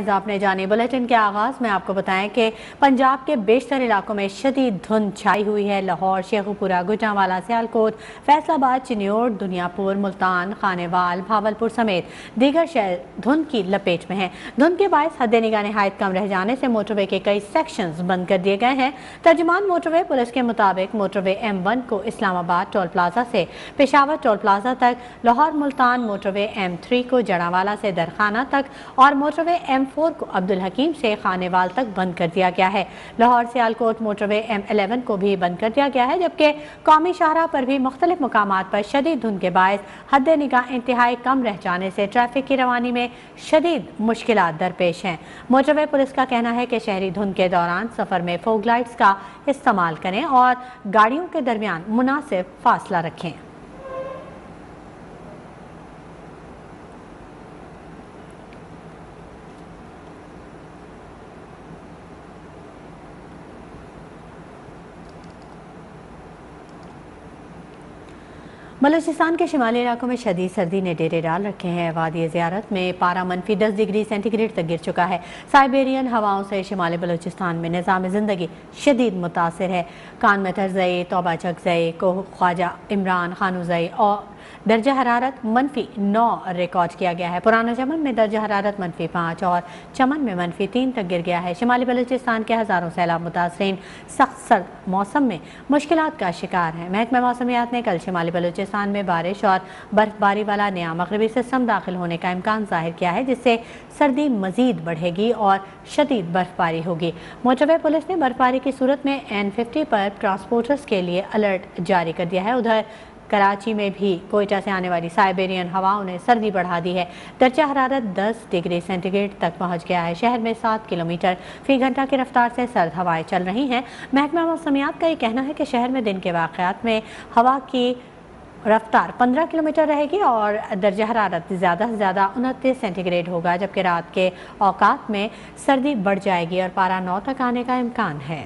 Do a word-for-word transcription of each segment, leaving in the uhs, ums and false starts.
आपने जाने बुलेटिन के आगाज में आपको बताएं कि पंजाब के बेशतर इलाकों में शदीद धुंध छाई हुई है। लाहौर, शेखुपुरा, गुजरांवाला, सियालकोट, फैसलाबाद, चिन्योर, दुनियापुर, मुल्तान, खानेवाल, भावलपुर समेत दीगर शहर धुंध की लपेट में हैं। धुंध के बायस हद निगाह निहायत कम रह जाने से मोटरवे के कई सेक्शंस बंद कर दिए गए हैं। तर्जुमान मोटरवे पुलिस के मुताबिक मोटरवे एम वन को इस्लामाबाद टोल प्लाजा से पेशावर टोल प्लाजा तक, Lahore Multan motorway M three को जड़ांवाला से दरखाना तक और मोटरवे एम फोर को अब्दुल हकीम से खानेवाल तक बंद कर दिया गया है। Lahore Sialkot motorway M eleven को भी बंद कर दिया गया है, जबकि कौमी शाहराह पर भी मुख्तलिफ मुकामात पर शदीद धुंध के बायस हद निगाह इंतहाई कम रह जाने से ट्रैफिक की रवानी में शदीद मुश्किलात दरपेश हैं। मोटरवे पुलिस का कहना है कि शहरी धुंध के दौरान सफर में फोग लाइट्स का इस्तेमाल करें और गाड़ियों के दरमियान मुनासिब फासला रखें। बलूचिस्तान के शिमाली इलाकों में शदीद सर्दी ने डेरे डाल रखे हैं। वादी ज़ियारत में पारा मनफी दस डिग्री सेंटीग्रेड तक गिर चुका है। साइबेरियन हवाओं से शिमाली बलूचिस्तान में निज़ाम ज़िंदगी शदीद मुतासिर है। कान में तरज़ई, तौबा चकज़ई, कोह ख्वाजा इमरान खानूज़ई और दर्जा हरारत मनफी नौ रिकॉर्ड किया गया है। पुराना चमन में दर्जा हरारत मनफी पाँच और चमन में मनफी तीन तक गिर गया है। शिमाली बलूचिस्तान के हज़ारों सैलाब मुतासरीन सख्त सर्द मौसम में मुश्किलात का शिकार हैं। महकमा मौसमियात ने कल शिमाली बलूचिस्तान में बारिश और बर्फबारी वाला नया मगरबी सिस्टम दाखिल होने का इम्कान जाहिर किया है, जिससे सर्दी मजीद बढ़ेगी और शदीद बर्फबारी होगी। मोटरवे पुलिस ने बर्फबारी की सूरत में एन फिफ्टी पर ट्रांसपोर्टर्स के लिए अलर्ट जारी कर दिया है। उधर कराची में भी कोयटा से आने वाली साइबेरियन हवाओं ने सर्दी बढ़ा दी है। दर्जा हरारत दस डिग्री सेंटीग्रेड तक पहुंच गया है। शहर में सात किलोमीटर फी घंटा की रफ्तार से सर्द हवाएं चल रही हैं। महकमा मौसमियात का ये कहना है कि शहर में दिन के वाक़यात में हवा की रफ्तार पंद्रह किलोमीटर रहेगी और दर्जा हरारत ज़्यादा से ज़्यादा उनतीस सेंटीग्रेड होगा, जबकि रात के औकात में सर्दी बढ़ जाएगी और पारा नौ तक आने का इम्कान है।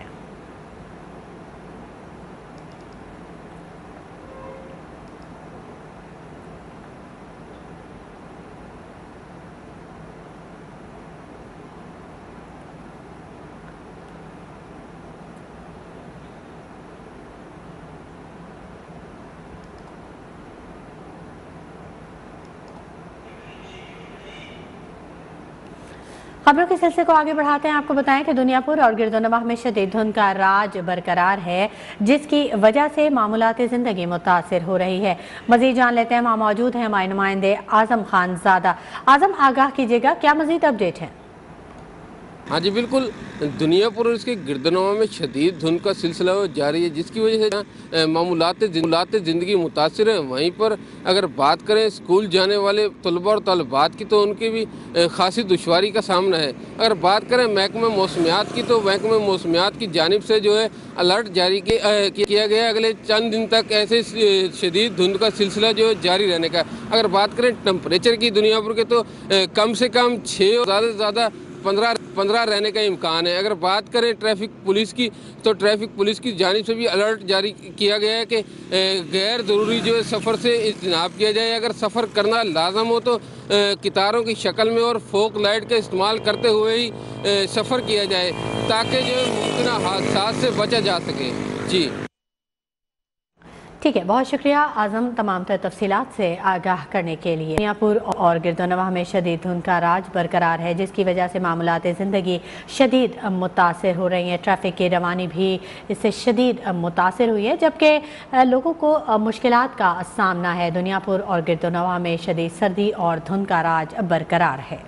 खबरों के सिलसिले को आगे बढ़ाते हैं। आपको बताएं कि दुनियापुर और गिरदोनवाह में शदीद धुंध का राज बरकरार है, जिसकी वजह से मामूलाती ज़िंदगी मुतासिर हो रही है। मजीद जान लेते हैं, वहाँ मौजूद हैं हमारे नुमाइंदे आज़म खान ज़ादा। आज़म, आगाह कीजिएगा, क्या मजीद अपडेट है? हाँ जी बिल्कुल, दुनियापुर और इसके गिरदनवा में शदीद धुंध का सिलसिला जारी है, जिसकी वजह से मामूलात ज़िंदगी मुतासिर है। वहीं पर अगर बात करें स्कूल जाने वाले तलबा और तलबात की, तो उनकी भी खासी दुश्वारी का सामना है। अगर बात करें महकमा मौसमियात की, तो महकमा मौसमियात की जानिब से जो है अलर्ट जारी किया गया अगले चंद दिन तक ऐसे शदीद धुंध का सिलसिला जो है जारी रहने का। अगर बात करें टेम्परेचर की दुनियापुर के, तो कम से कम छः और ज़्यादा से ज़्यादा पंद्रह पंद्रह रहने का इम्कान है। अगर बात करें ट्रैफिक पुलिस की, तो ट्रैफिक पुलिस की जानिब से भी अलर्ट जारी किया गया है कि गैर ज़रूरी जो है सफ़र से इज्तनाब किया जाए। अगर सफ़र करना लाजम हो तो कितारों की शक्ल में और फोक लाइट का इस्तेमाल करते हुए ही सफ़र किया जाए, ताकि जो है मुमकिन हादसा से बचा जा सके। जी ठीक है, बहुत शुक्रिया आज़म तमाम तर तफसीलात से आगाह करने के लिए। दुनियापुर और गिरदोनवाह में शदीद धुंध का राज बरकरार है, जिसकी वजह से मामूलात ज़िंदगी शदीद मुतासिर हो रही हैं। ट्रैफिक की रवानी भी इससे शदीद मुतासिर हुई है, जबकि लोगों को मुश्किलात का सामना है। दुनियापुर और गिरदोनवाह में शदीद सर्दी और धुंध का राज बरकरार है।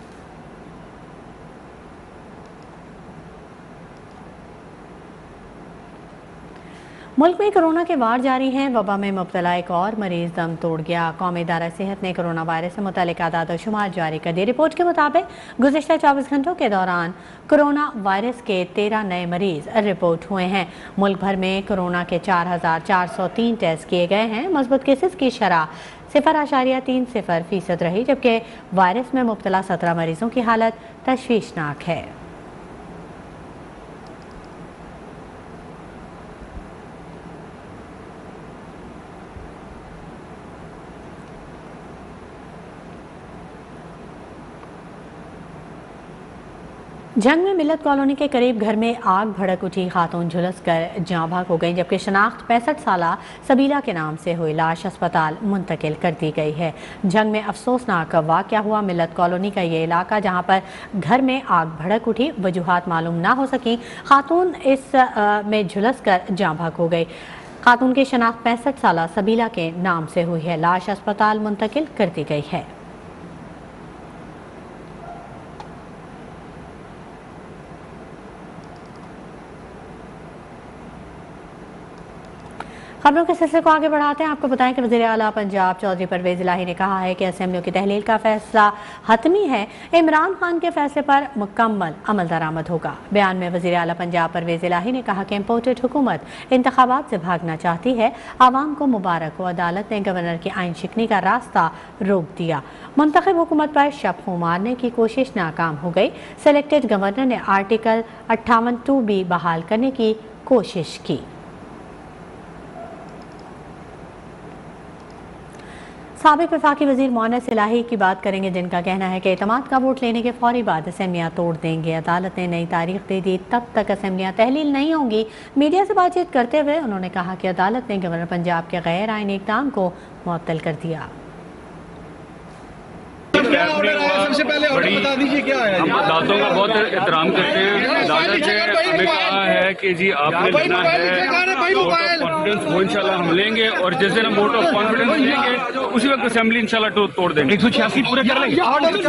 मुल्क में कोरोना के वार जारी हैं। वबा में मुब्तला एक और मरीज दम तोड़ गया। कौमी इदारा सेहत ने कोरोना वायरस से मुतालिक आदाद और शुमार जारी कर दिए। रिपोर्ट के मुताबिक गुज़िश्ता चौबीस घंटों के दौरान कोरोना वायरस के तेरह नए मरीज रिपोर्ट हुए हैं। मुल्क भर में कोरोना के चार हज़ार चार सौ तीन टेस्ट किए गए हैं। मजबूत केसेस की शरह सिफर आशारिया तीन सिफर फीसद रही, जबकि वायरस में मुब्तला सत्रह मरीजों की हालत तशवीशनाक है। जंग में मिलत कॉलोनी के करीब घर में आग भड़क उठी, खातून झुलस कर जाँ भाग हो गई, जबकि शनाख्त पैंसठ साल सबीला के नाम से हुई लाश अस्पताल मुंतकिल कर दी गई है। जंग में अफसोसनाक वाक़या हुआ मिलत कॉलोनी का ये इलाका, जहां पर घर में आग भड़क उठी, वजूहात मालूम ना हो सकी, खातून इस आ, में झुलस कर जाँ भाग हो गई। खातून की शनाख्त पैंसठ साल सबीला के नाम से हुई है, लाश अस्पताल मुंतकिल कर दी गई है। खबरों के सिलसिले को आगे बढ़ाते हैं। आपको बताएं कि वज़ीर आला पंजाब चौधरी परवेज़ इलाही ने कहा है कि असेंबलियों की तहलील का फैसला हतमी है, इमरान खान के फैसले पर मुकम्मल अमल दरामद होगा। बयान में वज़ीर आला पंजाब परवेज़ इलाही ने कहा कि इम्पोर्टेड हुकूमत इंतखाबात से भागना चाहती है, आवाम को मुबारक हो, अदालत ने गवर्नर की आइन शिकनी का रास्ता रोक दिया, मुंतखब हुकूमत पर शब मारने की कोशिश नाकाम हो गई। सेलेक्टेड गवर्नर ने आर्टिकल अट्ठावन टू बी बहाल करने की कोशिश की। साबिक वफाकी वजीर मोहन्नस इलाही की बात करेंगे, जिनका कहना है कि एतमाद का वोट लेने के फौरी बाद असेंबलियाँ तोड़ देंगे। अदालत ने नई तारीख दे दी, तब तक असेंबलियाँ तहलील नहीं होंगी। मीडिया से बातचीत करते हुए उन्होंने कहा कि अदालत ने गवर्नर पंजाब के गैर आईनी इक़दाम को मुअत्तल कर दिया। क्या ऑर्डर आया? सबसे पहले ऑर्डर बता दीजिए क्या आया। हम अदालतों का बहुत एहतराम करते हैं। अदालत ने हमें कहा है कि जी आपने लेना है वोट ऑफ कॉन्फिडेंस, वो इंशाल्लाह हम लेंगे, और जिस दिन हम वोट ऑफ कॉन्फिडेंस लेंगे उसी वक्त असेंबली इंशाल्लाह तोड़ देंगे। एक सौ छियासी पूरे कर लेंगे।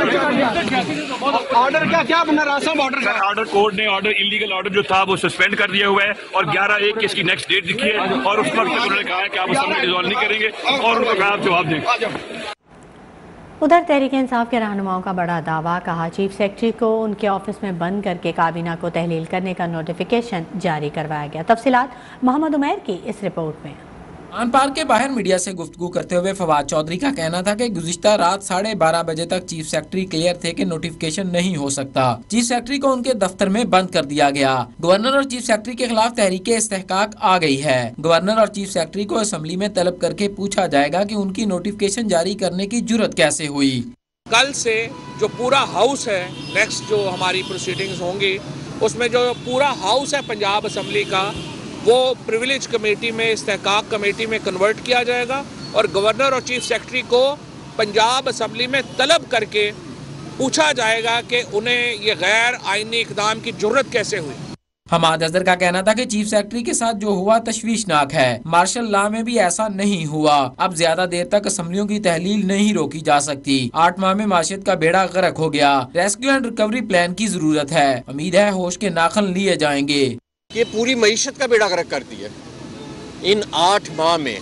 ऑर्डर क्या क्या बना रहा ऑर्डर ऑर्डर कोर्ट ने ऑर्डर इलीगल ऑर्डर जो था वो सस्पेंड कर दिया हुआ है, और ग्यारह एक इसकी नेक्स्ट डेट लिखी है, और उस वक्त उन्होंने कहा है कि आप असेंबली रिजॉल्व नहीं करेंगे, और उनको कहा आप जवाब दें। उधर तहरीक इंसाफ के रहनुमाओं का बड़ा दावा, कहा चीफ सेक्रेटरी को उनके ऑफिस में बंद करके काबीना को तहलील करने का नोटिफिकेशन जारी करवाया गया। तफसीलात मोहम्मद उमैर की इस रिपोर्ट में। खान पार्क के बाहर मीडिया से गुफ्तगू करते हुए फवाद चौधरी का कहना था कि गुज़िश्ता रात साढ़े बारह बजे तक चीफ सेक्रेटरी क्लियर थे कि नोटिफिकेशन नहीं हो सकता। चीफ सेक्रेटरी को उनके दफ्तर में बंद कर दिया गया। गवर्नर और चीफ सेक्रेटरी के खिलाफ तहरीक इस्तेहकाक आ गई है। गवर्नर और चीफ सेक्रेटरी को असेंबली में तलब करके पूछा जाएगा कि उनकी नोटिफिकेशन जारी करने की जुर्रत कैसे हुई। कल से जो पूरा हाउस है, नेक्स्ट जो हमारी प्रोसीडिंग्स होंगी उसमें जो पूरा हाउस है पंजाब असेंबली का, वो प्रिविलेज कमेटी में, इस्तेहकाक कमेटी में कन्वर्ट किया जाएगा, और गवर्नर और चीफ सेक्रेटरी को पंजाब असेंबली में तलब करके पूछा जाएगा कि उन्हें ये गैर आईनी इक़दाम की जुर्रत कैसे हुई। हमाद अजहर का कहना था कि चीफ सेक्रेटरी के साथ जो हुआ तशवीशनाक है, मार्शल लॉ में भी ऐसा नहीं हुआ। अब ज्यादा देर तक असेंबलियों की तहलील नहीं रोकी जा सकती। आठ माह में माशियत का बेड़ा गर्क हो गया। रेस्क्यू एंड रिकवरी प्लान की जरूरत है। उम्मीद है होश के नाखन लिए जाएंगे। ये पूरी मईशत का बेड़ा गर्क करती है। इन आठ माह में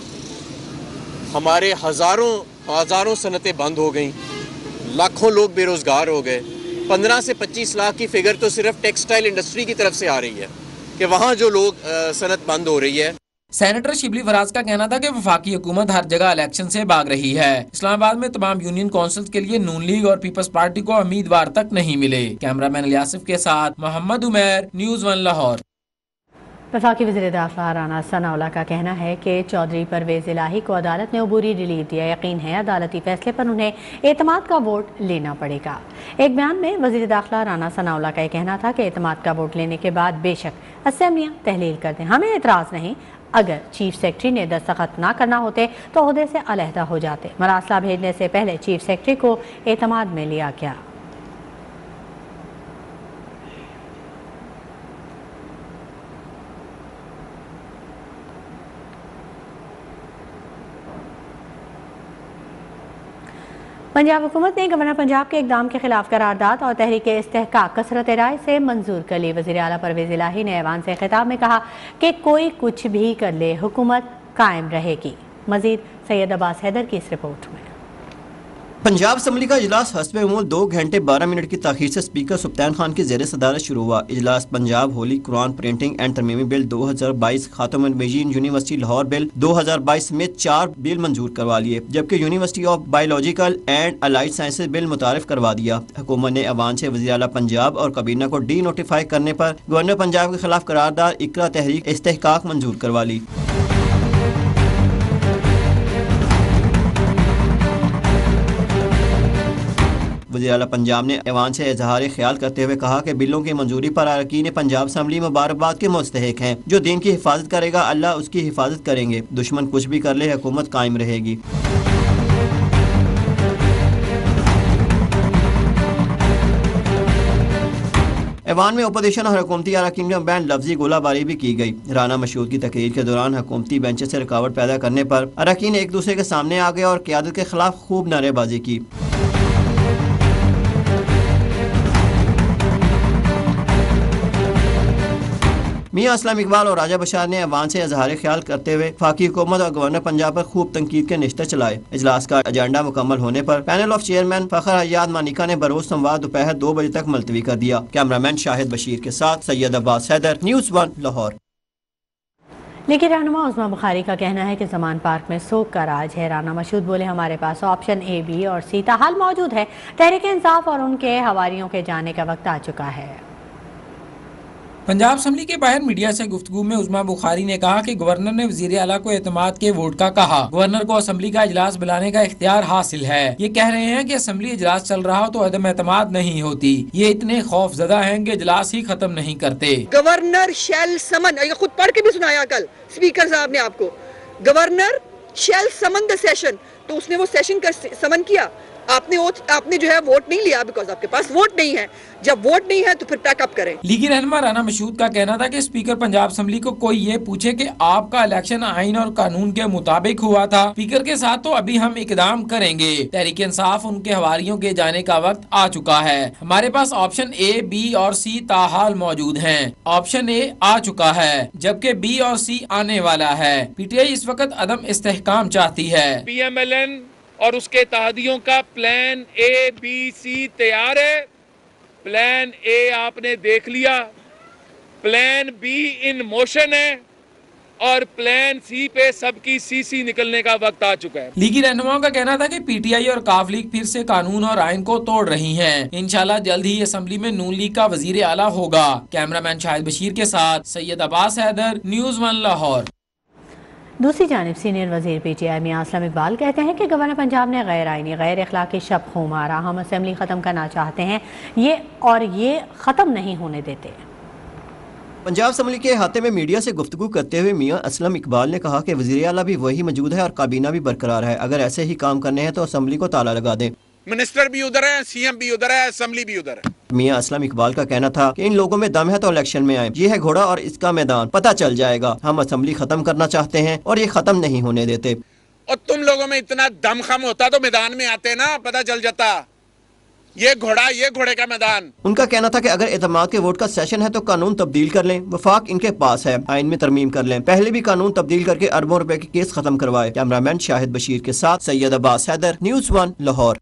हमारे हजारों हजारों सनतें बंद हो गई, लाखों लोग बेरोजगार हो गए। पंद्रह से पच्चीस लाख की फिगर तो सिर्फ टेक्सटाइल इंडस्ट्री की तरफ से आ रही है कि वहाँ जो लोग सनत बंद हो रही है। सेनेटर शिबली फराज का कहना था कि वफाकी हुकूमत हर जगह इलेक्शन से भाग रही है। इस्लामाबाद में तमाम यूनियन काउंसिल के लिए नून लीग और पीपल्स पार्टी को उम्मीदवार तक नहीं मिले। कैमरामैन इलियासिफ के साथ मोहम्मद उमैर, न्यूज़ वन लाहौर। वफाकी वज़ीर दाखिला राना सनाउल्लाह का कहना है कि चौधरी परवेज़ इलाही को अदालत ने अबूरी रिलीफ दिया। यकीन है अदालती फैसले पर उन्हें एतमाद का वोट लेना पड़ेगा। एक बयान में वज़ीर दाखिला राना सनाउल्लाह का कहना था कि एतमाद का वोट लेने के बाद बेशक असेंबलियाँ तहलील कर दें, हमें एतराज़ नहीं। अगर चीफ सेक्रेटरी ने दस्तखत ना करना होते तो ओहदे से अलहदा हो जाते। मरासला भेजने से पहले चीफ सेक्रेटरी को एतमाद में लिया गया। पंजाब हुकूमत ने गवर्नर पंजाब के इक़दाम के खिलाफ करारदाद और तहरीक इस्तेहकाक कसरत राय से मंजूर कर ली। वज़ीर आला परवेज़ इलाही ने ऐवान से खिताब में कहा कि कोई कुछ भी कर ले, हुकूमत कायम रहेगी। मज़ीद सैयद अब्बास हैदर की इस रिपोर्ट में। पंजाब असम्बली का इजलास हस्ब मामूल दो घंटे बारह मिनट की ताख़ीर से स्पीकर सुल्तान खान की ज़ेर सदारत शुरू हुआ। इजलास Punjab holy Quran printing and तरमीमी बिल दो हजार बाईस, खातम नबीयीन यूनिवर्सिटी लाहौर बिल दो हजार बाईस समेत चार बिल मंजूर करवा लिए, जबकि university of biological and allied sciences bill मुतारिफ करवा दिया। हुकूमत ने अवान से वज़ीर आला पंजाब और काबीना को डी नोटिफाई करने पर गवर्नर पंजाब के खिलाफ करारदाद इकरा तहरीक इस्तेहकाक मंजूर करवा ली। वज़ीर आला पंजाब ने ऐवान से इजहार ख्याल करते हुए कहा कि बिलों की मंजूरी पर अरकान पंजाब असम्बली मुबारकबाद के मुस्तहिक हैं। जो दीन की हिफाजत करेगा अल्लाह उसकी हिफाजत करेंगे, दुश्मन कुछ भी कर ले हुकूमत कायम रहेगी। ऐवान में अपोजिशन और हुकूमती अरकान के बैन लफ्जी गोलाबारी भी की गई। राना मशहूद की तकरीर के दौरान हुकूमती बेंच से रुकावट पैदा करने पर अरकान एक दूसरे के सामने आ गए और क़यादत के खिलाफ खूब नारेबाजी की। मियां असलम इकबाल और राजा बशार ने ऐवान से इजहार ख्याल करते हुए वफाकी हुकूमत और गवर्नर पंजाब पर खूब तनकीद के निश्तर चलाए। इजलास का एजेंडा मुकम्मल होने पर panel of chairman Fakhar Hayat मानिका ने बरोज संवाद दोपहर दो बजे तक मुलतवी कर दिया। कैमरामैन शाहिद बशीर के साथ सैयद अब्बास हैदर, न्यूज़ वन, लाहौर। लेकिन रहनुमा उस्मा बुखारी का कहना है कि जमान पार्क में सोख का राज है। राना मशहूद बोले, हमारे पास ऑप्शन ए, बी और सी ताहाल मौजूद है। तहरीक इंसाफ और उनके हवारियों के जाने का वक्त आ चुका है। पंजाब असम्बली के बाहर मीडिया से गुफ्तगू में उस्मा बुखारी ने कहा कि गवर्नर ने वजीर आला को एतमाद के वोट का कहा। गवर्नर को असम्बली का इजलास बुलाने का इख्तियार हासिल है। ये कह रहे हैं कि असम्बली इजलास चल रहा हो तो अदम एतमाद नहीं होती। ये इतने खौफजदा हैं कि इजलास ही खत्म नहीं करते। गवर्नर शैल समन, ये खुद पढ़ के भी सुनाया कल स्पीकर साहब ने आपको, governor shall summon the session, तो उसने वो सेशन का समन किया। आपने आपने जो है वोट नहीं लिया बिकॉज आपके पास वोट नहीं है। जब वोट नहीं है तो फिर पैकअप करें। लीगी रहनुमा राना मशहूद का कहना था कि स्पीकर पंजाब असम्बली को कोई ये पूछे कि आपका इलेक्शन आइन और कानून के मुताबिक हुआ था, स्पीकर के साथ तो अभी हम इकदाम करेंगे। तहरीक इंसाफ उनके हवारियों के जाने का वक्त आ चुका है। हमारे पास ऑप्शन ए, बी और सी ताहाल मौजूद हैं। ऑप्शन ए आ चुका है जबकि बी और सी आने वाला है। पीटीआई इस वक्त अदम इस्तेहकाम चाहती है। पी एम एल एन और उसके इत्तेहादियों का प्लान ए, बी, सी तैयार है। प्लान ए आपने देख लिया, प्लान बी इन मोशन है और प्लान सी पे सबकी सीसी निकलने का वक्त आ चुका है। लीगी रहनुमाओं का कहना था कि पीटीआई और काफ लीग फिर से कानून और आइन को तोड़ रही हैं। इंशाल्लाह जल्द ही असम्बली में नून लीग का वजीर आला होगा। कैमरामैन शाहिद बशीर के साथ सैयद अब्बास हैदर, न्यूज़ वन, लाहौर। दूसरी जानिब सीनियर वजीर पीटीआई मियां असलम इकबाल कहते हैं कि गवर्नर पंजाब ने गैर आइनी गैर अखलाकी शब खूं मारा। हम असम्बली ख़त्म करना चाहते हैं ये और ये ख़त्म नहीं होने देते। पंजाब असम्बली के अहाते में मीडिया से गुफ्तगू करते हुए मियां असलम इकबाल ने कहा कि वज़ीर आला भी वही मौजूद है और काबीना भी बरकरार है। अगर ऐसे ही काम करने हैं तो असम्बली को ताला लगा दें। मिनिस्टर भी उधर है, सीएम भी उधर है, असम्बली भी उधर है। मियां असलम इकबाल का कहना था कि इन लोगों में दम है तो इलेक्शन में आए। ये है घोड़ा और इसका मैदान, पता चल जाएगा। हम असम्बली खत्म करना चाहते हैं और ये खत्म नहीं होने देते। और तुम लोगों में इतना दमखम होता तो मैदान में आते ना, पता चल जाता। ये घोड़ा, ये घोड़े का मैदान। उनका कहना था कि अगर एतमाद के वोट का सेशन है तो कानून तब्दील कर लें। वफाक इनके पास है, आइन में तरमीम कर लें। पहले भी कानून तब्दील करके अरबों रुपए के केस खत्म करवाए। कैमरामैन शाहिद बशीर के साथ सैयद अब्बास हैदर, न्यूज़ वन, लाहौर।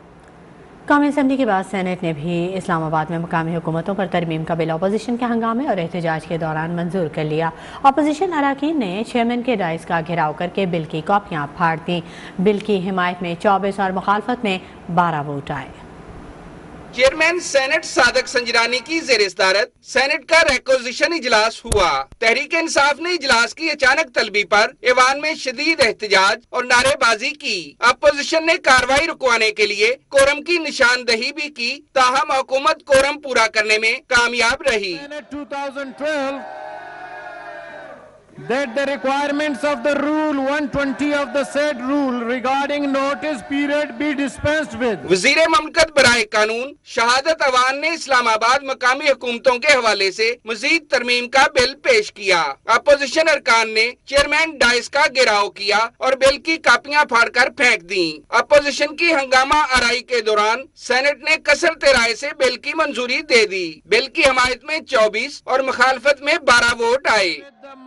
कौमी असम्बली के बाद सेनेट ने भी इस्लामाबाद में मकामी हुकूमतों पर तरमीम का बिल अपोजिशन के हंगामे और एहतजाज के दौरान मंजूर कर लिया। अपोजिशन अरकान ने चेयरमैन के डाइस का घेराव करके बिल की कॉपियाँ फाड़ दी। बिल की हिमायत में चौबीस और मुखालफत में बारह वोट आए। चेयरमैन सेनेट सादक संजरानी की ज़ेर सदारत सेनेट का रिक्विजिशन इजलास हुआ। तहरीक इंसाफ ने इजलास की अचानक तलबी पर ऐवान में शदीद एहतजाज और नारेबाजी की। अपोजिशन ने कार्रवाई रुकवाने के लिए कोरम की निशानदही भी की, ताहम हुकूमत कोरम पूरा करने में कामयाब रही। That the requirements of the rule one twenty of the said rule regarding notice period be dispensed with. वजीर ममलकत बराए कानून शहादत अवान ने इस्लामाबाद मकामी हुकूमतों के हवाले से मजीद तरमीम का बिल पेश किया। अपोजिशन अरकान ने चेयरमैन डाइस का घेराव किया और बिल की कापियां फाड़कर फेंक दी। अपोजिशन की हंगामा आराई के दौरान सेनेट ने कसरत राय से बिल की मंजूरी दे दी। बिल की हमायत में चौबीस और मुखालफत में बारह वोट आए।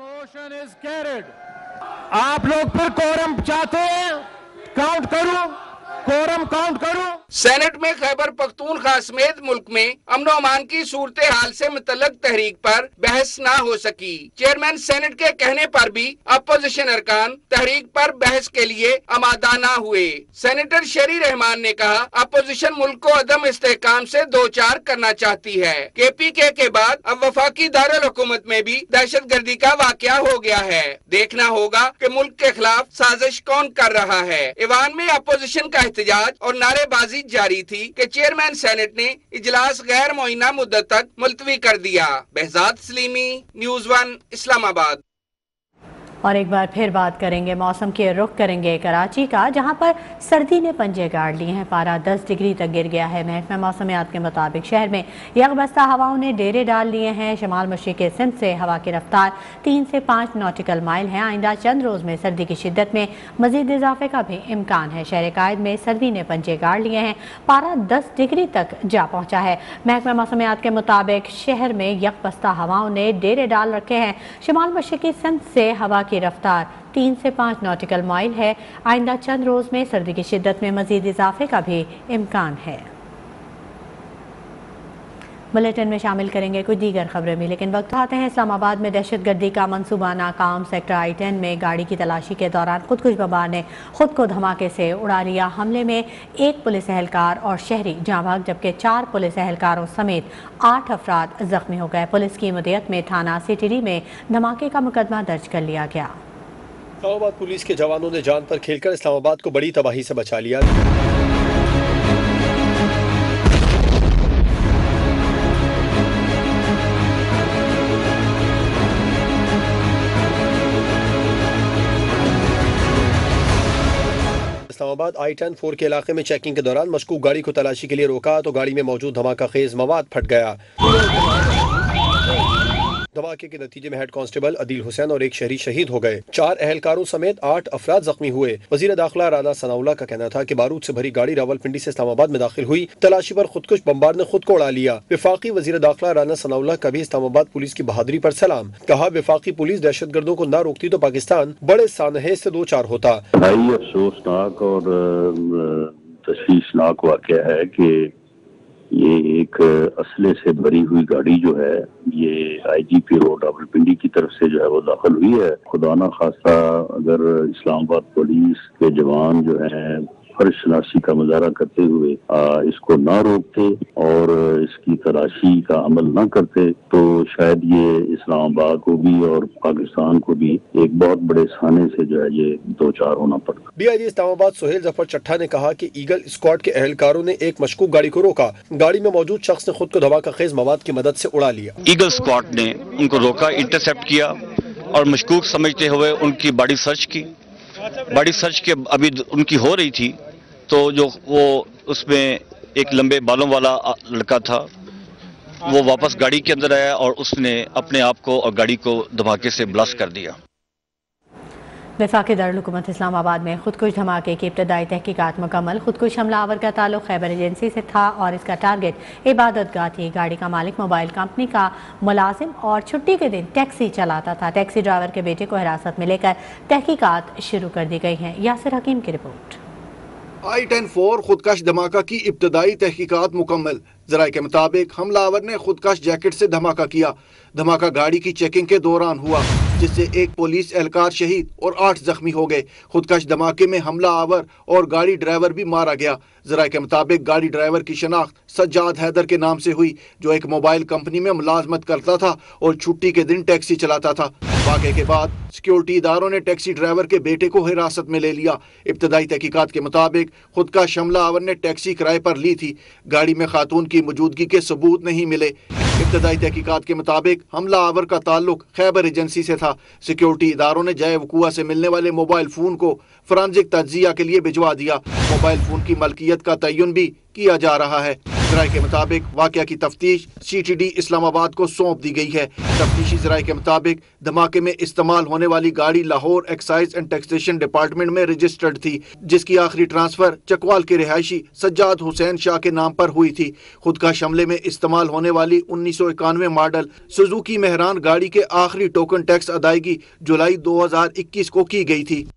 आप लोग फिर कोरम चाहते हैं? काउंट करूं? कोरम काउंट करूं? सेनेट में खैबर पख्तूनख्वा समेत मुल्क में अमन अमान की सूरत हाल से मुतल्लक तहरीक पर बहस न हो सकी। चेयरमैन सेनेट के कहने पर भी अपोजिशन अरकान तहरीक पर बहस के लिए आमादा न हुए। सेनेटर शेरी रहमान ने कहा, अपोजिशन मुल्क को अदम इस्तेहकाम से दो चार करना चाहती है। के पी के के बाद अब वफाकी दारुल हुकूमत में भी दहशत गर्दी का वाकया हो गया है। देखना होगा कि मुल्क के खिलाफ साजिश कौन कर रहा है। ईवान में अपोजिशन का एहतजाज और नारेबाजी जारी थी कि चेयरमैन सेनेट ने इजलास गैर मुअय्यना मुद्दत तक मुलतवी कर दिया। behzad Salimi, news one, Islamabad. और एक बार फिर बात करेंगे मौसम के, रुख करेंगे कराची का, जहां पर सर्दी ने पंजे गाड़ लिए हैं। पारा दस डिग्री तक गिर गया है। महकमा मौसमियात के मुताबिक शहर में यकबस्ता हवाओं ने डेरे डाल लिए हैं। शमाल मशरिक़ी सिंध से हवा की रफ्तार तीन से पाँच नॉटिकल माइल है। आइंदा चंद रोज़ में सर्दी की शिद्दत में मजीद इजाफे का भी इम्कान है। शहर कायद में सर्दी ने पंजे गाड़ लिए हैं। पारा दस डिग्री तक जा पहुँचा है। महकमा मौसमियात के मुताबिक शहर में यकबस्ता हवाओं ने डेरे डाल रखे हैं। शमाल मशरिक़ी सिंध से हवा की रफ्तार तीन से पाँच नॉटिकल माइल है। आइंदा चंद रोज़ में सर्दी की शिद्दत में मजीद इजाफे का भी इम्कान है। बुलेटिन में शामिल करेंगे कुछ दीगर खबरें भी, लेकिन वक्त आते हैं इस्लामाबाद में दहशत गर्दी का मंसूबा नाकाम। सेक्टर आई टेन में गाड़ी की तलाशी के दौरान खुदकुश बमबार ने खुद को धमाके से उड़ा लिया। हमले में एक पुलिस एहलकार और शहरी जाँ भाग, जबकि चार पुलिस एहलकारों समेत आठ अफराद जख्मी हो गए। पुलिस की मदीयत में थाना सिटी में धमाके का मुकदमा दर्ज कर लिया गया। इस्लामाबाद पुलिस के जवानों ने जान पर खेलकर इस्लामाबाद को बड़ी तबाही से बचा लिया। इस्लामाबाद आई टेन फोर के इलाके में चेकिंग के दौरान मशकूक गाड़ी को तलाशी के लिए रोका तो गाड़ी में मौजूद धमाका खेज मवाद फट गया। धमाके के नतीजे में हेड कांस्टेबल अदील हुसैन और एक शहरी शहीद हो गए। चार अहलकारों समेत आठ अफराद जख्मी हुए। वजीर दाखिला राना सनाउल्लाह का कहना था कि बारूद से भरी गाड़ी रावलपिंडी से इस्लामाबाद में दाखिल हुई। तलाशी पर खुदकुश बमबार ने खुद को उड़ा लिया। वफाकी वजीर दाखिला राना सनाउल्लाह का भी इस्लामाबाद पुलिस की बहादुरी पर सलाम। कहा, वफाकी पुलिस दहशत गर्दों को न रोकती तो पाकिस्तान बड़े सानहे से दो चार होता। अफसोसनाक और तशवीशनाक वाक़या है कि ये एक असले से भरी हुई गाड़ी जो है ये आईजीपी रोड रावलपिंडी की तरफ से जो है वो दाखिल हुई है। खुदा ना खास्ता अगर इस्लामाबाद पुलिस के जवान जो है फर्शनाशी का मुजाहरा करते हुए आ, इसको ना रोकते और इसकी तलाशी का अमल ना करते तो शायद ये इस्लामाबाद को भी और पाकिस्तान को भी एक बहुत बड़े साने से जो है ये दो चार होना पड़ता। डीआईजी इस्लामाबाद सोहेल जफर चट्टा ने कहा कि ईगल स्क्वाड के एहलकारों ने एक मशकूक गाड़ी को रोका। गाड़ी में मौजूद शख्स ने खुद को धमाका खेज मवाद की मदद से उड़ा लिया। ईगल स्क्वाड ने उनको रोका, इंटरसेप्ट किया और मशकूक समझते हुए उनकी बॉडी सर्च की। बॉडी सर्च के अभी उनकी हो रही थी तो जो वो उसमें एक लंबे बालों वाला लड़का था वो वापस गाड़ी के अंदर आया और उसने अपने आप को और गाड़ी को धमाके से ब्लास्ट कर दिया। वफाकी दारुल-हुकूमत इस्लामाबाद में खुदकुश धमाके की इब्तदाई तहकीकात मुकम्मल। खुदकुश हमलावर का ताल्लुक खैबर एजेंसी से था और इसका टारगेट इबादत गाह थी। गाड़ी का मालिक मोबाइल कंपनी का मुलाजिम और छुट्टी के दिन टैक्सी चलाता था। टैक्सी ड्राइवर के बेटे को हिरासत में लेकर तहकीकात शुरू कर दी गई हैं। यासिर हकीम की रिपोर्ट। आई टेन फोर खुदकश धमाका की इब्तदाई तहकीकात मुकम्मल। जराये के मुताबिक हमलावर ने खुदकश जैकेट से धमाका किया। धमाका गाड़ी की चेकिंग के दौरान हुआ जिससे एक पुलिस एहलकार शहीद और आठ जख्मी हो गए। खुदकश धमाके में हमला आवर और गाड़ी ड्राइवर भी मारा गया। जराये के मुताबिक गाड़ी ड्राइवर की शनाख्त सज्जाद हैदर के नाम से हुई जो एक मोबाइल कंपनी में मुलाजमत करता था और छुट्टी के दिन टैक्सी चलाता था। वाक़े के बाद सिक्योरिटी इदारों ने टैक्सी ड्राइवर के बेटे को हिरासत में ले लिया। इब्तदाई तहकीकात के मुताबिक खुदकश हमलावर ने टैक्सी किराए पर ली थी। गाड़ी में खातून की मौजूदगी के सबूत नहीं मिले। इब्तदाई तहकीकात के मुताबिक हमला आवर का ताल्लुक खैबर एजेंसी से था। सिक्योरिटी इदारों ने जाए वकूआ से मिलने वाले मोबाइल फोन को फॉरेंसिक तज्जिया के लिए भिजवा दिया। मोबाइल फोन की मलकियत का तयन भी किया जा रहा है। जराये के मुताबिक वाक़या की तफ्तीश सी टी डी इस्लामाबाद को सौंप दी गई है। तफ्तीशी जराये के मुताबिक धमाके में इस्तेमाल होने वाली गाड़ी Lahore excise and taxation department में रजिस्टर्ड थी जिसकी आखिरी ट्रांसफर चकवाल के रिहायशी सज्जाद हुसैन शाह के नाम पर हुई थी। खुदकश हमले में इस्तेमाल होने वाली उन्नीस सौ इक्यानवे मॉडल सुजुकी मेहरान गाड़ी के आखिरी टोकन टैक्स अदायगी जुलाई दो हजार इक्कीस को की गई थी।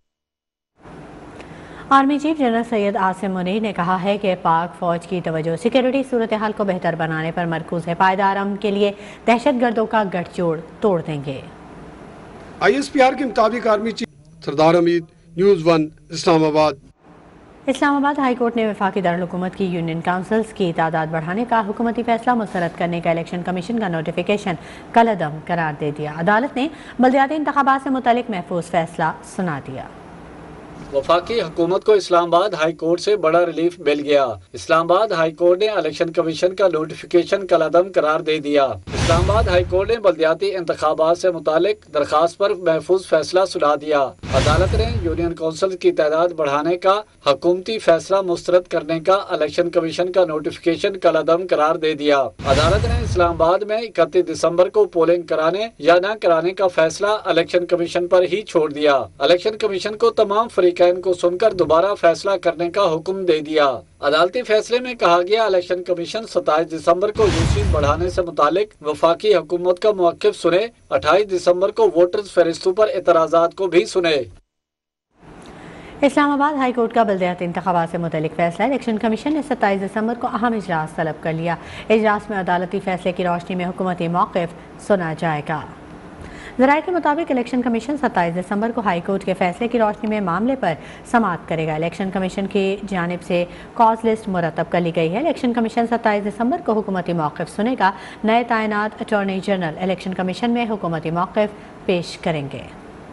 Army chief general Syed Asim Munir ने कहा है कि पाक फौज की तवज्जो सिक्योरिटी सूरत हाल को बेहतर बनाने पर मरकूज है। पायदार अमन के लिए दहशत गर्दों का गठजोड़ तोड़ देंगे। आई एस पी आर के मुताबिक army chief Sardar Hamid, news one, Islamabad. Islamabad high court ने वफाकी दारुल-हुकूमत की यूनियन काउंसिल्स की तादाद बढ़ाने का हुकूमती फैसला मुस्तरद करने का इलेक्शन कमीशन का नोटिफिकेशन कलअदम करार दे दिया। अदालत ने बल्दियाती इंतखाबात से मुतल्लिक महफूज फैसला सुना दिया। वफाकी हुकूमत को इस्लामाबाद हाई कोर्ट से बड़ा रिलीफ मिल गया। इस्लामाबाद हाई कोर्ट ने इलेक्शन कमीशन का नोटिफिकेशन कलअदम करार दे दिया। इस्लामाबाद हाई कोर्ट ने बल्दियाती इंतखाबात से मुतालिक दरखास्त पर महफूज फैसला सुना दिया। अदालत ने यूनियन काउंसिल की तादाद बढ़ाने का हुकूमती फैसला मुस्तरद करने का इलेक्शन कमीशन का नोटिफिकेशन कलअदम करार दे दिया। अदालत ने इस्लामाबाद में इकतीस दिसंबर को पोलिंग कराने या न कराने का फैसला इलेक्शन कमीशन पर ही छोड़ दिया। इलेक्शन कमीशन को तमाम फरीकैन को सुनकर दोबारा फैसला करने का हुक्म दे दिया। अदालती फैसले में कहा गया इलेक्शन कमीशन सत्ताईस दिसंबर को यूसीज बढ़ाने से मुतालिक वफाकी हुकूमत का मौक़िफ़ सुने, अट्ठाईस दिसंबर को वोटर्स फहरिस्तों पर एतराज़ात को भी सुने। इस्लामाबाद हाई कोर्ट का बल्दियाती इंतखाबात से मुतल्लिक फैसला इलेक्शन कमीशन ने सत्ताईस दिसंबर को अहम इजलास तलब कर लिया। इजलास में अदालती फैसले की रोशनी में हुकूमती मौक़िफ़ सुना जाएगा। ज़राए के मुताबिक इलेक्शन कमीशन सत्ताईस दिसंबर को हाई कोर्ट के फैसले की रोशनी में मामले पर समाअत करेगा। इलेक्शन कमीशन की जानिब से कॉज लिस्ट मुरतब कर ली गई है। इलेक्शन कमीशन सत्ताईस दिसंबर को हुकूमती मौक़िफ़ सुनेगा। नए तैनात अटॉर्नी जनरल इलेक्शन कमीशन में हुकूमती मौक़िफ़ पेश करेंगे।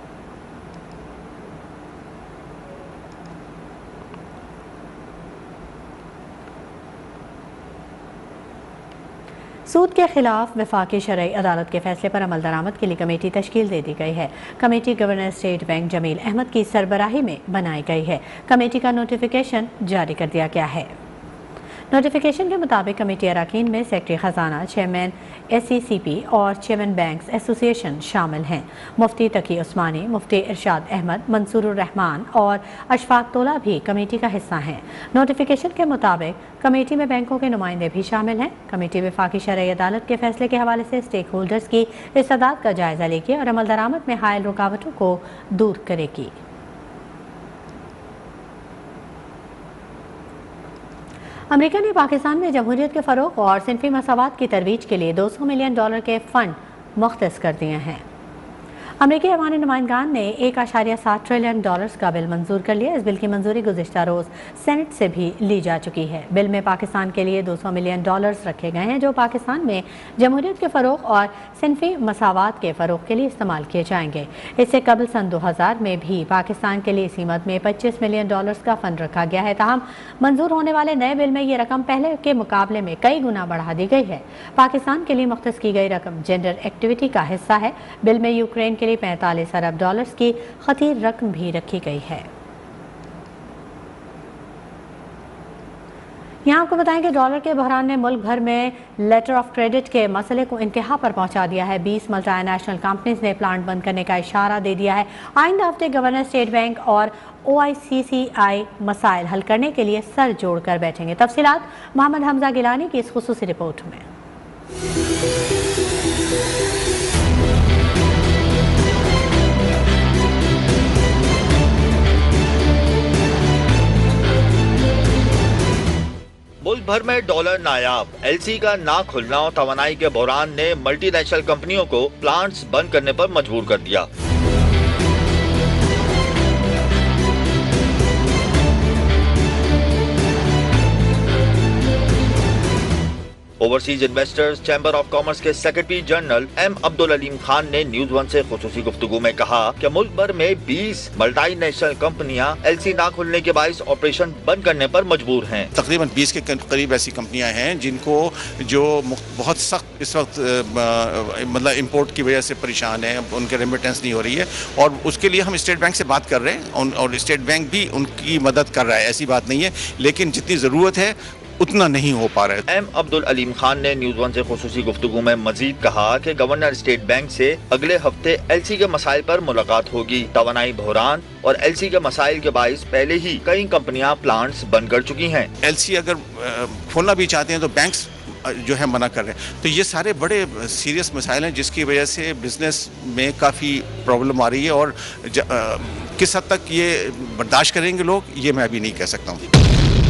सूद के खिलाफ वफाकी शरई अदालत के फैसले पर अमल दरामद के लिए कमेटी तश्कील दे दी गई है। Committee governor state bank Jameel Ahmed की सरबराही में बनाई गई है। कमेटी का नोटिफिकेशन जारी कर दिया गया है। नोटिफिकेशन के मुताबिक कमेटी अरकान में सेक्रेटरी खजाना, chairman S C C P और चेयरमैन बैंक्स एसोसिएशन शामिल हैं। मुफ्ती तकी उस्मानी, मुफ्ती इरशाद अहमद, मंसूर रहमान और अशफाक तोला भी कमेटी का हिस्सा हैं। नोटिफिकेशन के मुताबिक कमेटी में बैंकों के नुमाइंदे भी शामिल हैं। कमेटी वफाकी शरई अदालत के फैसले के हवाले से स्टेक होल्डर्स की इस्तेदाद का जायजा लेगी और अमल दरामद में हायल रुकावटों को दूर करेगी। अमेरिका ने पाकिस्तान में जमहूरियत के फ़रोग़ और सिनफी मसावात की तरवीज के लिए दो सौ मिलियन डॉलर के फ़ंड मुख्तस कर दिए हैं। अमेरिकी ऐवान नुमाइंदगान ने एक आशारिया सात ट्रिलियन डॉलर्स का बिल मंजूर कर लिया। इस बिल की मंजूरी गुज़िश्ता रोज़ सेनेट से भी ली जा चुकी है। बिल में पाकिस्तान के लिए दो सौ मिलियन डॉलर्स रखे गए हैं जो पाकिस्तान में जमहूरियत के फ़रोग़ और सिनफी मसावात के फ़रोग़ के लिए इस्तेमाल किए जाएंगे। इससे कबल सन दो हज़ार में भी पाकिस्तान के लिए इसी मद में पच्चीस मिलियन डॉलर्स का फ़ंड रखा गया है। ताहम मंजूर होने वाले नए बिल में ये रकम पहले के मुकाबले में कई गुना बढ़ा दी गई है। पाकिस्तान के लिए मुख्तस की गई रकम जेंडर एक्टिविटी का हिस्सा है। बिल में यूक्रेन के लिए पैंतालीस अरब डॉलर्स की खतीर रकम भी रखी गई है। यहाँ आपको बताएं कि डॉलर के बहरान ने मुल्क भर में लेटर ऑफ क्रेडिट के मसले को इंतहा पर पहुंचा दिया है। बीस मल्टीनेशनल कंपनीज ने प्लांट बंद करने का इशारा दे दिया है। आइंदा हफ्ते गवर्नर स्टेट बैंक और ओ आई सी सी आई मसाइल हल करने के लिए सर जोड़कर बैठेंगे। तफसीलात मोहम्मद हमजा गिलानी की इस खुसूसी रिपोर्ट में। मुल्क भर में डॉलर नायाब, एलसी का ना खुलना और तवानाई के बहरान ने मल्टीनेशनल कंपनियों को प्लांट्स बंद करने पर मजबूर कर दिया। Overseas investors chamber of commerce के secretary general M Abdul Aleem Khan ने न्यूज वन से खुसूसी गुफ्तगू में कहा कि मुल्क भर में बीस मल्टीनेशनल कंपनियां एलसी ना खुलने के बाइस ऑपरेशन बंद करने पर मजबूर हैं। तकरीबन बीस के करीब ऐसी कंपनियां हैं जिनको जो बहुत सख्त इस वक्त मतलब इंपोर्ट की वजह से परेशान है, उनके रेमिटेंस नहीं हो रही है और उसके लिए हम स्टेट बैंक से बात कर रहे हैं और स्टेट बैंक भी उनकी मदद कर रहा है, ऐसी बात नहीं है, लेकिन जितनी ज़रूरत है उतना नहीं हो पा रहा है। एम अब्दुल अलीम खान ने न्यूज वन से खुसूसी गुफ्तगू में मजीद कहा कि गवर्नर स्टेट बैंक से अगले हफ्ते एलसी के मसाइल पर मुलाकात होगी। तवानाई बहरान और एलसी के मसाइल के बाइस पहले ही कई कंपनियां प्लांट्स बंद कर चुकी हैं। एलसी अगर खोलना भी चाहते हैं तो बैंक्स जो है मना कर रहे हैं, तो ये सारे बड़े सीरियस मसाइल हैं जिसकी वजह से बिजनेस में काफ़ी प्रॉब्लम आ रही है और ज, आ, किस हद तक ये बर्दाश्त करेंगे लोग ये मैं अभी नहीं कह सकता हूँ।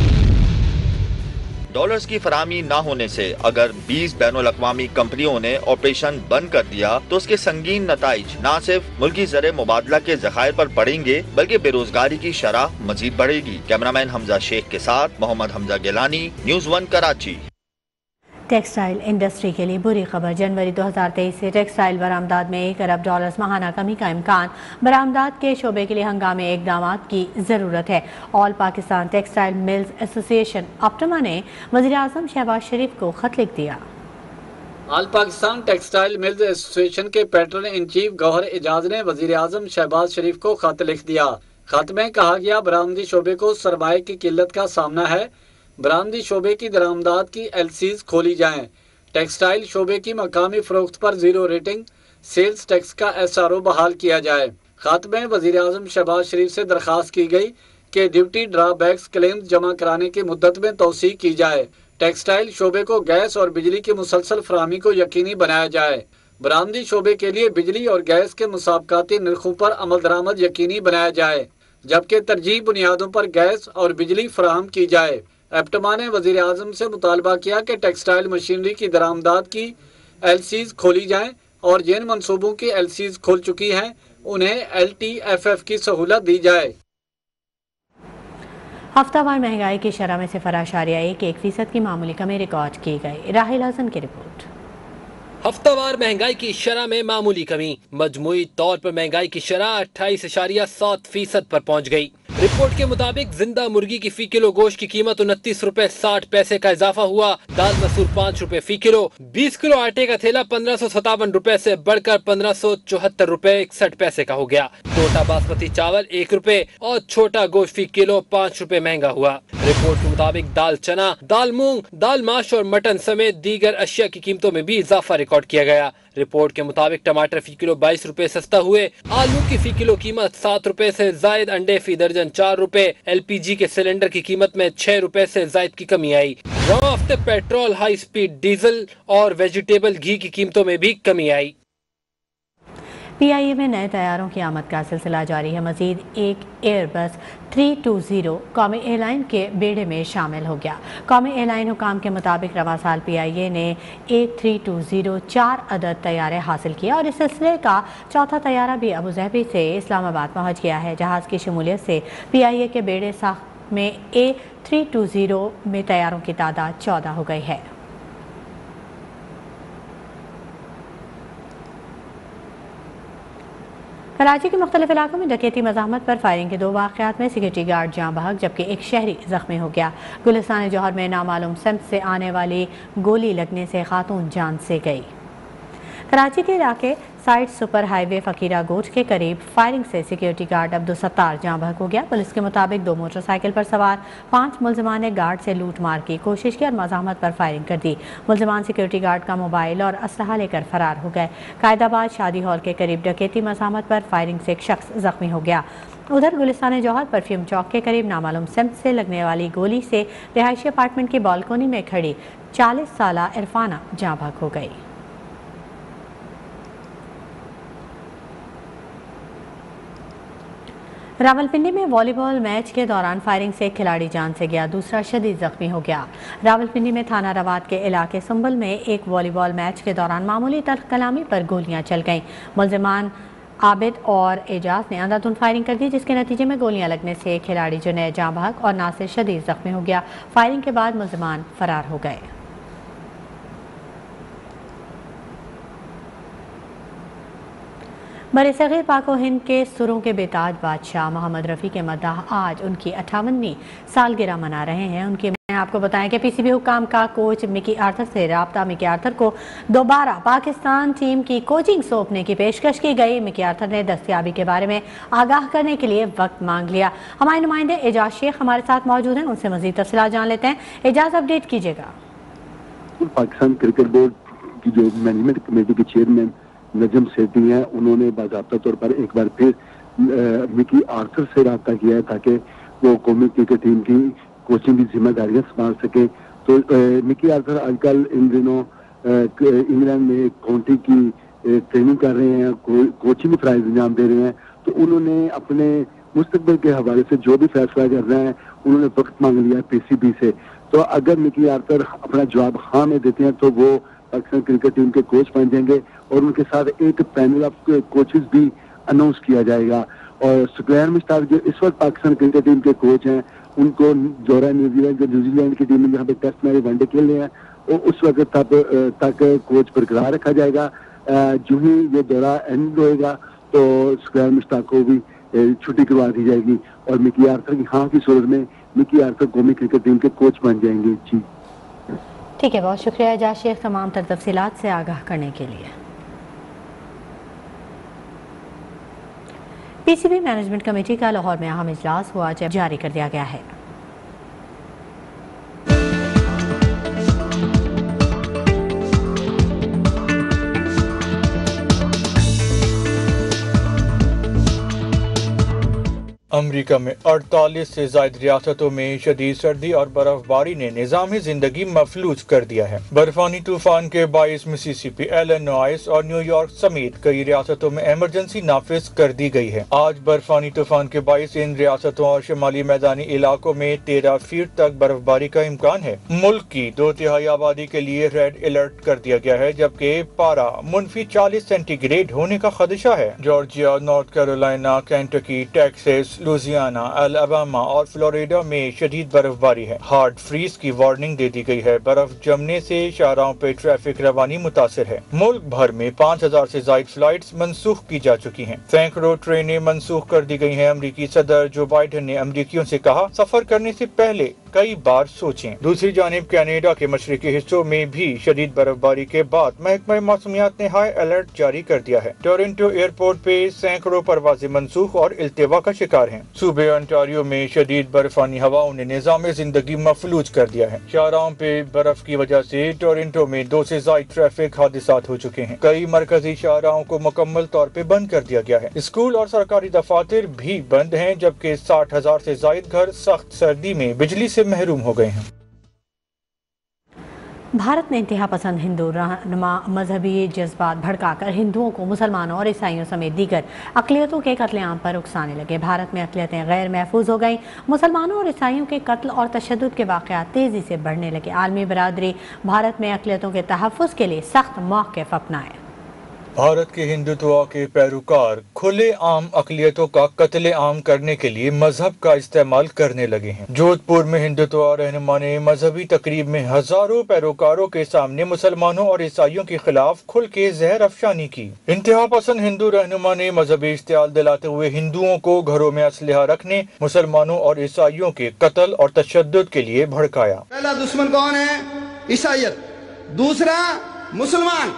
डॉलर्स की फराहमी न होने से अगर बीस बैनुल अक़वामी कंपनियों ने ऑपरेशन बंद कर दिया तो उसके संगीन नताइज न सिर्फ मुल्की ज़र मुबादला के ज़खायर पर पड़ेंगे बल्कि बेरोजगारी की शरह मजीद बढ़ेगी। कैमरामैन हमजा शेख के साथ Mohammad Hamza Gilani, news one Karachi. Textile industry के लिए बुरी खबर। जनवरी दो हज़ार तेईस से टेक्सटाइल बरामदात में एक अरब डॉलर्स माहाना कमी का इम्कान। बरामदात के शोबे के लिए हंगामे इकदाम की ज़रूरत है। All Pakistan textile mills association APTMA ने वज़ीर आज़म शहबाज शरीफ को खत लिख दिया। All Pakistan textile mills association के patron in chief Gohar Ejaz ने वज़ीर आज़म शहबाज शरीफ को खत लिख दिया। खत में कहा गया, बरामदी शोबे को सरमाए की किल्लत का सामना है। बरामदी शोबे की दरामदात की एलसीज खोली जाएं। टेक्सटाइल शोबे की मकामी फरोख्त पर जीरो रेटिंग, सेल्स टैक्स का एसआरओ बहाल किया जाए। खत में वज़ीर आज़म शहबाज शरीफ से दरख्वास्त की गई कि ड्यूटी ड्रॉबैक्स क्लेम जमा कराने की मुद्दत में तोसी की जाए। टेक्सटाइल शोबे को गैस और बिजली की मुसलसल फराहमी को यकीनी बनाया जाए। बरामदी शोबे के लिए बिजली और गैस के मुसाबकाती निर्खों पर अमल दरामद यकीनी बनाया जाए, जबकि तरजीह बुनियादों पर गैस और बिजली फराहम की जाए। एप्टमा ने वज़ीर आज़म से मुतालबा किया कि टेक्सटाइल मशीनरी की दरामदात की एलसीज खोली जाएं और जिन मनसूबों की एलसीज खुल चुकी हैं उन्हें एलटीएफएफ की सहूलत दी जाए। हफ्तावार महंगाई की शरह में सिफर आशारिया एक एक फीसद की मामूली कमी रिकॉर्ड की गई। राहिल हसन की रिपोर्ट। हफ्तावार महंगाई की शरह में मामूली कमी। मजमूई तौर पर महंगाई की शरह अट्ठाईस इशारिया सात फीसद पर पहुँच गई। रिपोर्ट के मुताबिक जिंदा मुर्गी की फी किलो गोश्त की कीमत उनतीस रुपए साठ पैसे का इजाफा हुआ। दाल मसूर पाँच रुपए फी किलो। बीस किलो आटे का थैला पंद्रह सौ सतावन रुपए से बढ़कर पंद्रह सौ चौहत्तर रुपए इकसठ पैसे का हो गया। छोटा बासमती चावल एक रुपए और छोटा गोश्त फी किलो पाँच रुपए महंगा हुआ। रिपोर्ट के मुताबिक दाल चना, दाल मूंग, दाल माश और मटन समेत दीगर अशिया की कीमतों में भी इजाफा रिकॉर्ड किया गया। रिपोर्ट के मुताबिक टमाटर फी किलो बाईस रुपए सस्ता हुए। आलू की फी किलो कीमत सात रुपए से जायद, अंडे फी दर्जन चार रुपए। एलपीजी के सिलेंडर की कीमत में छह रुपए से जायद की कमी आई। रवां हफ्ते पेट्रोल, हाई स्पीड डीजल और वेजिटेबल घी की कीमतों में भी कमी आई। पीआईए में नए तैयारों की आमद का सिलसिला जारी है। मजीद एक एयरबस तीन सौ बीस कौमी एयरलाइन के बेड़े में शामिल हो गया। कौमी एयरलाइन हुकाम के मुताबिक रवा साल पीआईए ने एक तीन सौ बीस चार अदद तैयारे हासिल किए और इस सिलसिले का चौथा तैयारा भी अबूजहबी से इस्लामाबाद पहुँच गया है। जहाज़ की शमूलियत से पीआईए के बेड़े साख्त में ए तीन सौ बीस में तैयारों की तादाद चौदह हो गई है। कराची के मुख्तलिफ इलाकों में डकैती मज़ाहमत पर फायरिंग के दो वाक़यात में सिक्योरिटी गार्ड जाँ बहक जबकि एक शहरी ज़ख्मी हो गया। गुलिस्तान जौहर में नामालूम सिमत से आने वाली गोली लगने से खातून जान से गई। कराची के इलाके site super highway Fakira Goth के करीब फायरिंग से सिक्योरिटी गार्ड अब्दुल सत्तार जाँ बहक हो गया। पुलिस के मुताबिक दो मोटरसाइकिल पर सवार पाँच मुलजमान ने गार्ड से लूट मार की कोशिश की और मज़ाहमत पर फायरिंग कर दी। मुलजमान सिक्योरिटी गार्ड का मोबाइल और असलहा लेकर फरार हो गए। कायदाबाद शादी हॉल के करीब डकैती मज़ाहमत पर फायरिंग से एक शख्स जख्मी हो गया। उधर गुलिस्तान जौहर परफ्यूम चौक के करीब नामालूम सिमत से लगने वाली गोली से रिहायशी अपार्टमेंट की बालकोनी में खड़ी चालीस साल इरफाना जाँ बहक हो गई। रावलपिंडी में वॉलीबॉल मैच के दौरान फायरिंग से एक खिलाड़ी जान से गया, दूसरा शदीद जख्मी हो गया। रावलपिंडी में थाना रवात के इलाके सुंबल में एक वॉलीबॉल मैच के दौरान मामूली तल्ख कलामी पर गोलियां चल गईं। मुलजिमान आबिद और एजाज ने अंधाधुंध फायरिंग कर दी जिसके नतीजे में गोलियां लगने से एक खिलाड़ी जुनैद जाँ बहक और नासिर शदीद जख्मी हो गया। फायरिंग के बाद मुलजिमान फरार हो गए। बरसग़ीर पाक व हिंद के सुरों के बेताज बादशाह मोहम्मद रफ़ी के मद्दाह आज उनकी अट्ठावनवीं सालगिरह मना रहे हैं। उनके आपको बताएं कि पीसीबी हुकाम का कोच मिकी आर्थर से राब्ता। मिकी आर्थर को दोबारा पाकिस्तान टीम की कोचिंग सौंपने की पेशकश की गई। मिकी आर्थर ने दस्तयाबी के बारे में आगाह करने के लिए वक्त मांग लिया। हमारे नुमाइंदे एजाज शेख हमारे साथ मौजूद हैं, उनसे मज़ीद तफसीलात जान लेते हैं। एजाज, अपडेट कीजिएगा। पाकिस्तान क्रिकेट बोर्ड की जो मैनेजमेंट कमेटी के चेयरमैन नजम सेठी हैं, उन्होंने बाज़ाब्ता तौर पर एक बार फिर मिकी आर्थर से रब्ता किया है ताकि वो कौमी क्रिकेट टीम की कोचिंग की जिम्मेदारियां संभाल सके। तो आ, मिकी आर्थर आजकल इन दिनों इंग्लैंड में काउंटी की ट्रेनिंग कर रहे हैं, को, कोचिंग फ्राइज अंजाम दे रहे हैं। तो उन्होंने अपने मुस्तकबिल के हवाले से जो भी फैसला करना है उन्होंने वक्त मांग लिया पीसीबी से। तो अगर मिकी आर्थर अपना जवाब हाँ में देते हैं तो वो पाकिस्तान क्रिकेट टीम के कोच बन जाएंगे और उनके साथ एक पैनल ऑफ कोचेस भी अनाउंस किया जाएगा। और सुकैन मुश्ताक जो इस वक्त पाकिस्तान क्रिकेट टीम के कोच हैं, उनको दौरा न्यूजीलैंड जो न्यूजीलैंड की टीम में जहाँ पे टेस्ट मैच वनडे खेल रहे हैं उस वक्त तक तक कोच बरकरार रखा जाएगा। जो ही ये दौरा एंड होएगा तो स्क्वायर मुश्ताक को भी छुट्टी करवा दी जाएगी और मिकी आर्थर की हाँ की सूरत में मिकी आर्थर कौमी क्रिकेट टीम के कोच बन जाएंगे। जी ठीक है, बहुत शुक्रिया एजाज शेख तमाम तर तफसीलात से आगाह करने के लिए। पीसीबी मैनेजमेंट कमेटी का लाहौर में अहम इजलास हुआ जब जारी कर दिया गया है। अमरीका में अड़तालीस से ज्यादा रियासतों में शदीद सर्दी और बर्फबारी ने निज़ामी जिंदगी मफलूज कर दिया है। बर्फानी तूफान के बाईस मिसिसिपी, इलिनॉइस और न्यूयॉर्क समेत कई रियासतों में इमरजेंसी नाफिज कर दी गई है। आज बर्फानी तूफान के बाईस इन रियासतों और शुमाली मैदानी इलाकों में तेरह फीट तक बर्फबारी का इम्कान है। मुल्क की दो तिहाई आबादी के लिए रेड अलर्ट कर दिया गया है, जबकि पारा मुनफी चालीस सेंटीग्रेड होने का खदशा है। Georgia, North Carolina, Kentucky, Texas, Louisiana, Alabama और फ्लोरिडा में शदीद बर्फबारी है। हार्ड फ्रीज की वार्निंग दे दी गई है। बर्फ जमने से शाहराहों पे ट्रैफिक रवानी मुतासिर है। मुल्क भर में पाँच हजार से ज्यादा फ्लाइट्स मनसूख की जा चुकी हैं। सैकड़ों ट्रेनें मनसूख कर दी गई हैं। अमरीकी सदर जो बाइडेन ने अमरीकियों से कहा, सफर करने से पहले कई बार सोचें। दूसरी जानिब कनाडा के मशरकी हिस्सों में भी शदीद बर्फबारी के बाद महकमा मौसमियात ने हाई अलर्ट जारी कर दिया है। टोरंटो एयरपोर्ट पे सैकड़ों परवाजें मनसूख और इल्तिवा का शिकार हैं। सूबे ओंटारियो में शदीद बर्फानी हवाओं ने निज़ाम जिंदगी मफलूज कर दिया है। शाहराहों पे बर्फ की वजह से टोरंटो में दो से ज्यादा ट्रैफिक हादसात हो चुके हैं। कई मरकजी शाहराहों को मुकम्मल तौर पे बंद कर दिया गया है। स्कूल और सरकारी दफातर भी बंद हैं, जबकि साठ हजार से ज्यादा घर सख्त सर्दी में बिजली से महरूम हो गए हैं। भारत ने इंतहा पसंद हिंदू रहनुमा मजहबी जज्बात भड़काकर हिंदुओं को मुसलमानों और ईसाइयों समेत दीगर अक़लियतों के कत्लेआम पर उकसाने लगे। भारत में अक़लियतें गैर महफूज हो गईं। मुसलमानों और ईसाइयों के कत्ल और तशद्दुद के वाक़यात तेज़ी से बढ़ने लगे। आलमी बरादरी भारत में अक़लियतों के तहफ़्फ़ुज़ के लिए सख्त मौक़िफ़ अपनाए। भारत के हिंदुत्व के पैरोकार खुले आम अक़लियतों का कत्ले आम करने के लिए मजहब का इस्तेमाल करने लगे हैं। जोधपुर में हिंदुत्व रहनुमा ने मजहबी तकरीब में हजारों पैरोकारों के सामने मुसलमानों और ईसाइयों के खिलाफ खुल के जहर अफशानी की। इंतहा पसंद हिंदू रहनुमा ने मजहबी इश्तियाल दिलाते हुए हिंदुओं को घरों में असलहा रखने, मुसलमानों और ईसाइयों के कत्ल और तशद्दुद के लिए भड़काया। पहला दुश्मन कौन है? ईसाइयत। दूसरा मुसलमान।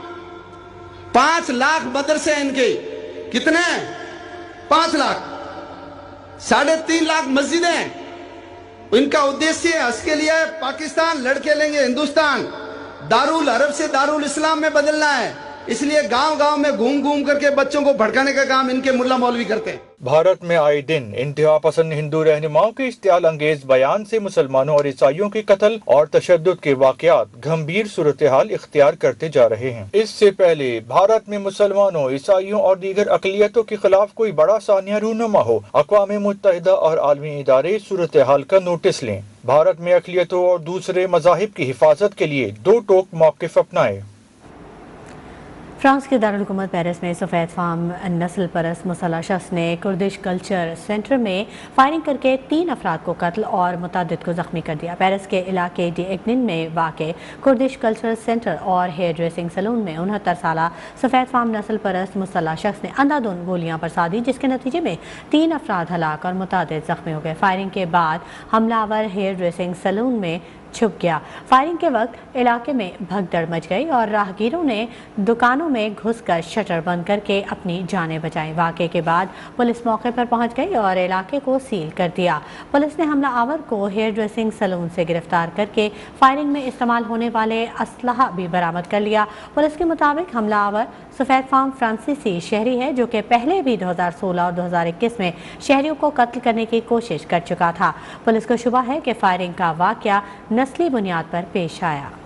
पांच लाख मदरसे इनके, कितने? पांच लाख। साढ़े तीन लाख मस्जिदें। इनका उद्देश्य है इसके लिए पाकिस्तान लड़के लेंगे हिंदुस्तान, दारुल अरब से दारुल इस्लाम में बदलना है। इसलिए गांव गांव में घूम घूम करके बच्चों को भड़काने का काम इनके मुल्ला मौलवी करते हैं। भारत में आए दिन इंतहा पसंद हिंदू रहनुमाओं के इश्तियाल अंगेज बयान से मुसलमानों और ईसाइयों के कत्ल और तशद्दुद के वाकयात गंभीर सूरत हाल इख्तियार करते जा रहे हैं। इससे पहले भारत में मुसलमानों, ईसाइयों और दीगर अक़लियतों के खिलाफ कोई बड़ा सानिया रूनुमा हो, अक़वाम मुत्तहिदा और आलमी इदारे सूरत हाल का नोटिस लें। भारत में अक़लियतों और दूसरे मज़ाहिब की हिफाजत के लिए दो टोक मौक़िफ़ अपनाए। फ्रांस के दारुल हुकूमत पेरिस में सफ़ेद फाम नस्ल परस्त मुसल्लह शख्स ने कुर्दिश कल्चर सेंटर में फायरिंग करके तीन अफराद को कत्ल और मुतअद्दिद को जख्मी कर दिया। पेरिस के इलाके डी एग्निन में वाक़े कुर्दिश कल्चर सेंटर और हेयर ड्रेसिंग सैलून में उनहत्तर साला सफ़ेद फाम नस्ल परस्त मुसल्लह शख्स ने अंधाधुंध गोलियां बरसा दी, जिसके नतीजे में तीन अफराद हलाक और मुतअद्दिद जख्मी हो गए। फायरिंग के बाद हमलावर हेयर ड्रेसिंग सैलून में छुप गया। फायरिंग के वक्त इलाके में भगदड़ मच गई और राहगीरों ने दुकानों में घुसकर शटर बंद करके अपनी जानें बचाई। वाक़े के बाद पुलिस मौके पर पहुंच गई और इलाके को सील कर दिया। पुलिस ने हमला आवर को हेयर ड्रेसिंग सैलून से गिरफ्तार करके फायरिंग में इस्तेमाल होने वाले असलहा भी बरामद कर लिया। पुलिस के मुताबिक हमला आवर सफ़ेद फाम फ्रांसीसी शहरी है, जो कि पहले भी दो हज़ार सोलह और दो हज़ार इक्कीस में शहरियों को कत्ल करने की कोशिश कर चुका था। पुलिस को शुबा है कि फायरिंग का वाक़या नस्ली बुनियाद पर पेश आया।